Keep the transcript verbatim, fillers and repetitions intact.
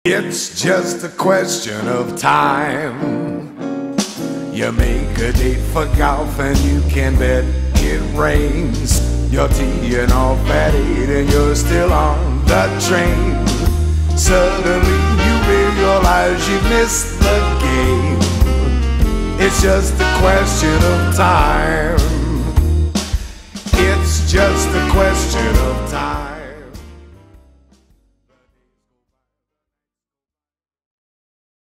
It's just a question of time. You make a date for golf and you can bet it rains. You're teeing off at eight and you're still on the train. Suddenly you realize you missed the game. It's just a question of time. It's just a question of time.